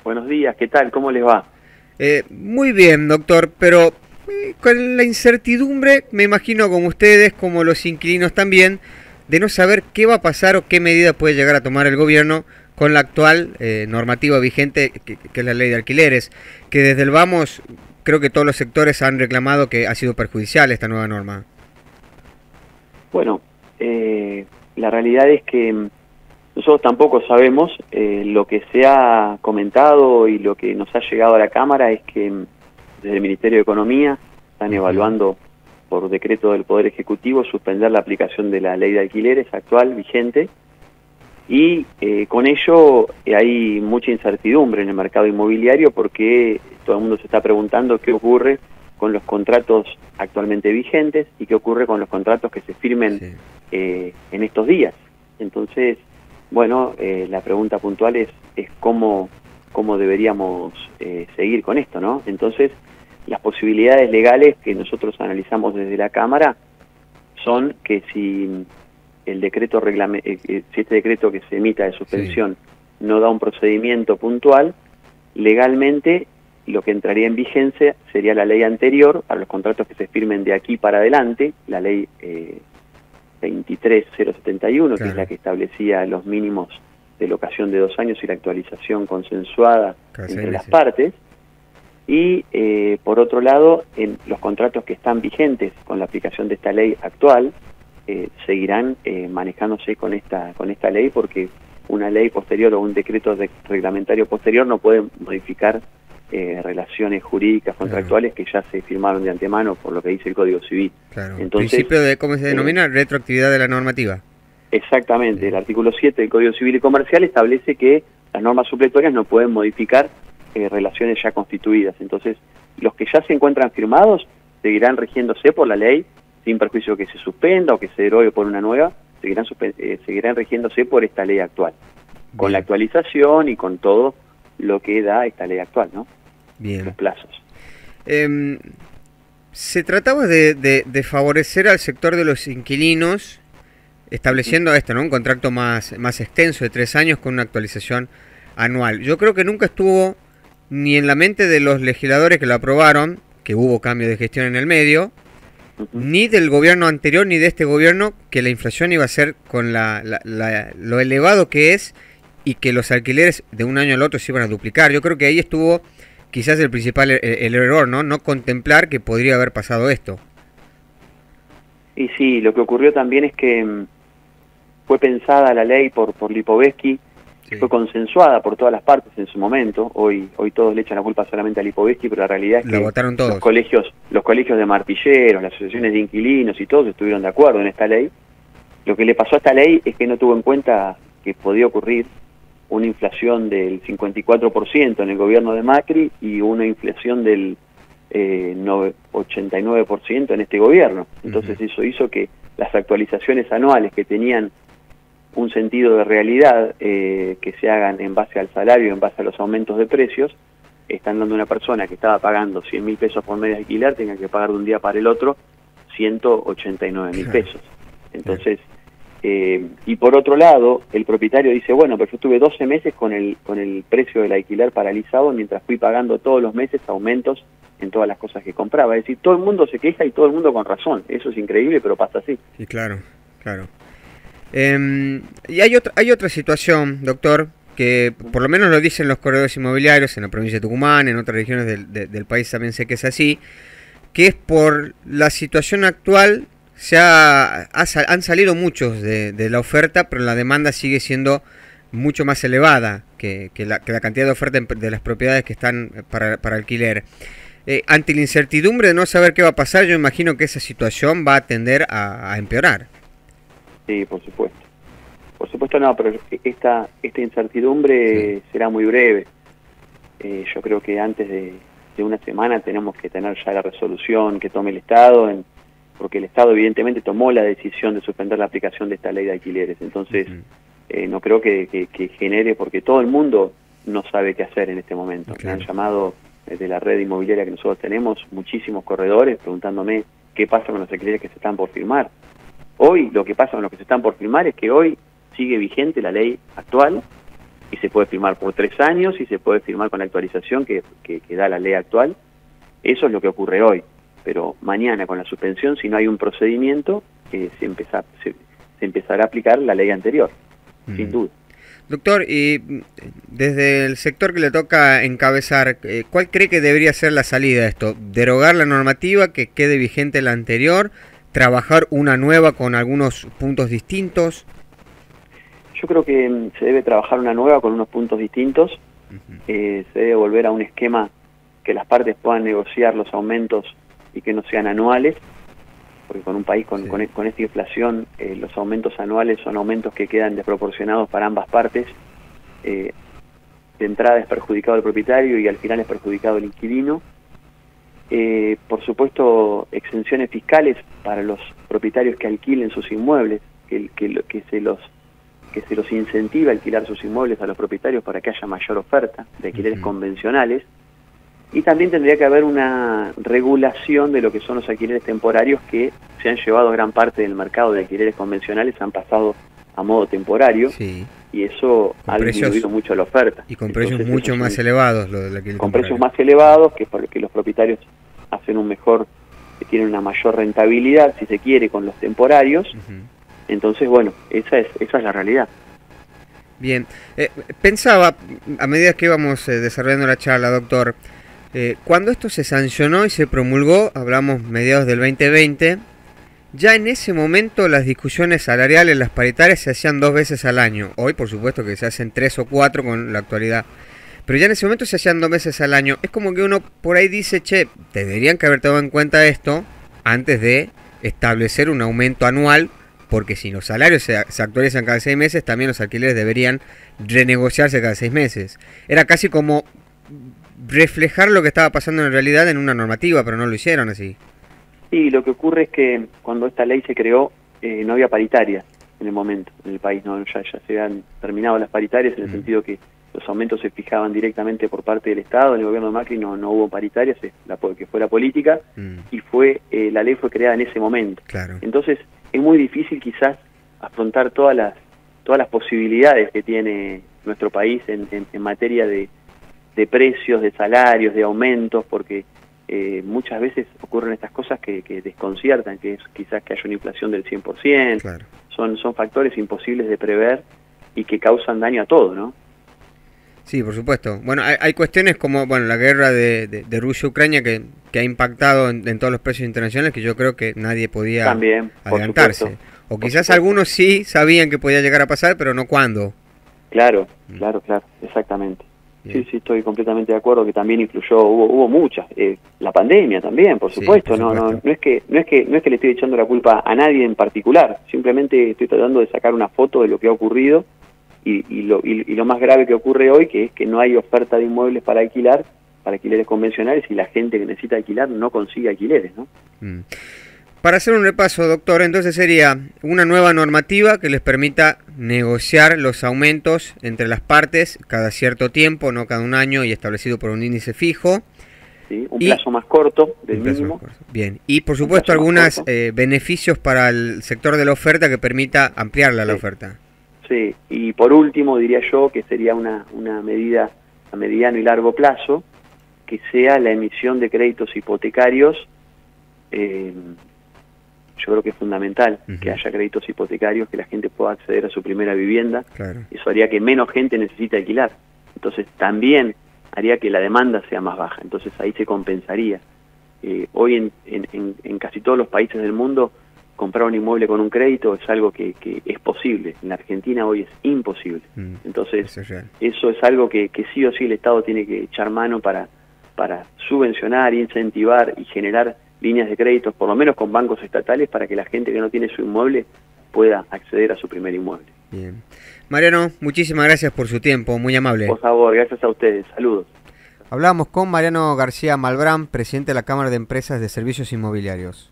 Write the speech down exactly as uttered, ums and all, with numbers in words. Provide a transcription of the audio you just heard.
Buenos días, ¿qué tal? ¿Cómo les va? Eh, muy bien, doctor, pero eh, con la incertidumbre, me imagino como ustedes, como los inquilinos también, de no saber qué va a pasar o qué medidas puede llegar a tomar el gobierno con la actual eh, normativa vigente, que, que es la ley de alquileres, que desde el vamos, creo que todos los sectores han reclamado que ha sido perjudicial esta nueva norma. Bueno, eh, la realidad es que nosotros tampoco sabemos, eh, lo que se ha comentado y lo que nos ha llegado a la Cámara es que desde el Ministerio de Economía están evaluando por decreto del Poder Ejecutivo suspender la aplicación de la ley de alquileres actual, vigente, y eh, con ello eh, hay mucha incertidumbre en el mercado inmobiliario porque todo el mundo se está preguntando qué ocurre con los contratos actualmente vigentes y qué ocurre con los contratos que se firmen sí. eh, en estos días. Entonces, bueno, eh, la pregunta puntual es, es cómo, cómo deberíamos eh, seguir con esto, ¿no? Entonces, las posibilidades legales que nosotros analizamos desde la Cámara son que si el decreto reglame, eh, si este decreto que se emita de suspensión sí. no da un procedimiento puntual, legalmente lo que entraría en vigencia sería la ley anterior para los contratos que se firmen de aquí para adelante, la ley eh, veintitrés mil setenta y uno, claro. que es la que establecía los mínimos de locación de dos años y la actualización consensuada Casi entre las partes. Y eh, por otro lado, en los contratos que están vigentes con la aplicación de esta ley actual, eh, seguirán eh, manejándose con esta, con esta ley, porque una ley posterior o un decreto de reglamentario posterior no puede modificar Eh, relaciones jurídicas contractuales claro. que ya se firmaron de antemano por lo que dice el Código Civil. Claro. Entonces, principio de, ¿cómo se denomina? Eh, retroactividad de la normativa. Exactamente, sí. El artículo siete del Código Civil y Comercial establece que las normas supletorias no pueden modificar eh, relaciones ya constituidas. Entonces, los que ya se encuentran firmados seguirán rigiéndose por la ley, sin perjuicio que se suspenda o que se derogue por una nueva, seguirán, eh, seguirán rigiéndose por esta ley actual, Bien. con la actualización y con todo lo que da esta ley actual, ¿no? Bien. Los plazos. Eh, se trataba de, de, de favorecer al sector de los inquilinos, estableciendo esto, ¿no? Un contrato más, más extenso de tres años con una actualización anual. Yo creo que nunca estuvo ni en la mente de los legisladores que lo aprobaron, que hubo cambio de gestión en el medio, uh-huh. ni del gobierno anterior ni de este gobierno, que la inflación iba a ser con la, la, la, lo elevado que es y que los alquileres de un año al otro se iban a duplicar. Yo creo que ahí estuvo quizás el principal el, el error, ¿no? No contemplar que podría haber pasado esto. Y sí, lo que ocurrió también es que mmm, fue pensada la ley por, por Lipovetsky, sí. fue consensuada por todas las partes en su momento. Hoy hoy todos le echan la culpa solamente a Lipovetsky, pero la realidad es la que votaron todos. los colegios, los colegios de martilleros, las asociaciones de inquilinos y todos estuvieron de acuerdo en esta ley. Lo que le pasó a esta ley es que no tuvo en cuenta que podía ocurrir una inflación del cincuenta y cuatro por ciento en el gobierno de Macri y una inflación del eh, ochenta y nueve por ciento en este gobierno. Entonces uh-huh. eso hizo que las actualizaciones anuales que tenían un sentido de realidad, eh, que se hagan en base al salario, en base a los aumentos de precios, están dando a una persona que estaba pagando cien mil pesos por mes de alquiler, tenga que pagar de un día para el otro ciento ochenta y nueve mil pesos. Entonces, Eh, y por otro lado, el propietario dice, bueno, pero yo estuve doce meses con el con el precio del alquiler paralizado mientras fui pagando todos los meses aumentos en todas las cosas que compraba. Es decir, todo el mundo se queja y todo el mundo con razón. Eso es increíble, pero pasa así. Sí, claro, claro. Eh, y hay otra, hay otra situación, doctor, que por lo menos lo dicen los corredores inmobiliarios en la provincia de Tucumán, en otras regiones del, de, del país también sé que es así, que es por la situación actual. Se ha, ha, han salido muchos de, de la oferta, pero la demanda sigue siendo mucho más elevada que, que, la, que la cantidad de oferta de las propiedades que están para, para alquiler. Eh, ante la incertidumbre de no saber qué va a pasar, yo imagino que esa situación va a tender a, a empeorar. Sí, por supuesto. Por supuesto no, pero esta, esta incertidumbre sí. será muy breve. Eh, yo creo que antes de, de una semana tenemos que tener ya la resolución que tome el Estado en porque el Estado evidentemente tomó la decisión de suspender la aplicación de esta ley de alquileres. Entonces, uh-huh. eh, no creo que, que, que genere, porque todo el mundo no sabe qué hacer en este momento. Okay. Me han llamado desde la red inmobiliaria que nosotros tenemos, muchísimos corredores, preguntándome qué pasa con los alquileres que se están por firmar. Hoy, lo que pasa con los que se están por firmar es que hoy sigue vigente la ley actual, y se puede firmar por tres años y se puede firmar con la actualización que, que, que da la ley actual. Eso es lo que ocurre hoy, pero mañana con la suspensión, si no hay un procedimiento, eh, se, empezar, se, se empezará a aplicar la ley anterior, mm. sin duda. Doctor, y desde el sector que le toca encabezar, ¿cuál cree que debería ser la salida de esto? ¿Derogar la normativa, que quede vigente la anterior? ¿Trabajar una nueva con algunos puntos distintos? Yo creo que se debe trabajar una nueva con unos puntos distintos. Uh-huh. eh, se debe volver a un esquema que las partes puedan negociar los aumentos y que no sean anuales, porque con un país con, sí. con, con esta inflación, eh, los aumentos anuales son aumentos que quedan desproporcionados para ambas partes. Eh, de entrada es perjudicado el propietario y al final es perjudicado el inquilino. Eh, por supuesto, exenciones fiscales para los propietarios que alquilen sus inmuebles, que, que, que, se los, que se los incentiva a alquilar sus inmuebles a los propietarios para que haya mayor oferta de alquileres uh-huh. convencionales. Y también tendría que haber una regulación de lo que son los alquileres temporarios que se han llevado gran parte del mercado de alquileres convencionales, han pasado a modo temporario, sí. y eso con ha precios, disminuido mucho la oferta. Y con precios Entonces, mucho más un, elevados. Lo del alquiler con temporario. precios más elevados, que porque los propietarios hacen un mejor, que tienen una mayor rentabilidad, si se quiere, con los temporarios. Uh-huh. Entonces, bueno, esa es, esa es la realidad. Bien, eh, pensaba, a medida que íbamos eh, desarrollando la charla, doctor, Eh, cuando esto se sancionó y se promulgó, hablamos mediados del veinte veinte, ya en ese momento las discusiones salariales, las paritarias, se hacían dos veces al año. Hoy, por supuesto, que se hacen tres o cuatro con la actualidad. Pero ya en ese momento se hacían dos veces al año. Es como que uno por ahí dice, che, deberían que haber tomado en cuenta esto antes de establecer un aumento anual, porque si los salarios se, se actualizan cada seis meses, también los alquileres deberían renegociarse cada seis meses. Era casi como reflejar lo que estaba pasando en realidad en una normativa, pero no lo hicieron así. Sí, lo que ocurre es que cuando esta ley se creó eh, no había paritarias en el momento en el país, no ya, ya se han terminado las paritarias en el mm. sentido que los aumentos se fijaban directamente por parte del Estado. En el gobierno de Macri no, no hubo paritarias, la, que fue la política, mm. y fue eh, la ley fue creada en ese momento. Claro. Entonces es muy difícil quizás afrontar todas las todas las posibilidades que tiene nuestro país en, en, en materia de de precios, de salarios, de aumentos, porque eh, muchas veces ocurren estas cosas que, que desconciertan, que es quizás que haya una inflación del cien por ciento, claro. son, son factores imposibles de prever y que causan daño a todo, ¿no? Sí, por supuesto. Bueno, hay, hay cuestiones como bueno la guerra de, de, de Rusia-Ucrania que, que ha impactado en, en todos los precios internacionales, que yo creo que nadie podía También, adelantarse. O quizás algunos sí sabían que podía llegar a pasar, pero no cuándo. Claro, claro, claro, exactamente. Sí, sí, estoy completamente de acuerdo que también influyó, hubo, hubo muchas, eh, la pandemia también, por supuesto, sí, por supuesto. No, no, no es que, no es que, no es que le estoy echando la culpa a nadie en particular, simplemente estoy tratando de sacar una foto de lo que ha ocurrido y, y, lo, y, y lo más grave que ocurre hoy, que es que no hay oferta de inmuebles para alquilar, para alquileres convencionales, y la gente que necesita alquilar no consigue alquileres, ¿no? Mm. Para hacer un repaso, doctor, entonces sería una nueva normativa que les permita negociar los aumentos entre las partes cada cierto tiempo, no cada un año, y establecido por un índice fijo. Sí, un plazo y, más corto del mínimo. Corto. Bien, y por supuesto algunos eh, beneficios para el sector de la oferta que permita ampliarla sí. la oferta. Sí, y por último diría yo que sería una, una medida a mediano y largo plazo, que sea la emisión de créditos hipotecarios. eh, Yo creo que es fundamental uh-huh. que haya créditos hipotecarios, que la gente pueda acceder a su primera vivienda. Claro. Eso haría que menos gente necesite alquilar. Entonces también haría que la demanda sea más baja. Entonces ahí se compensaría. Eh, hoy en, en, en casi todos los países del mundo comprar un inmueble con un crédito es algo que, que es posible. En la Argentina hoy es imposible. Mm, Entonces eso es, eso es algo que, que sí o sí el Estado tiene que echar mano para, para subvencionar, incentivar y generar líneas de créditos, por lo menos con bancos estatales, para que la gente que no tiene su inmueble pueda acceder a su primer inmueble. Bien. Mariano, muchísimas gracias por su tiempo, muy amable. Por favor, gracias a ustedes, saludos. Hablamos con Mariano García Malbrán, presidente de la Cámara de Empresas de Servicios Inmobiliarios.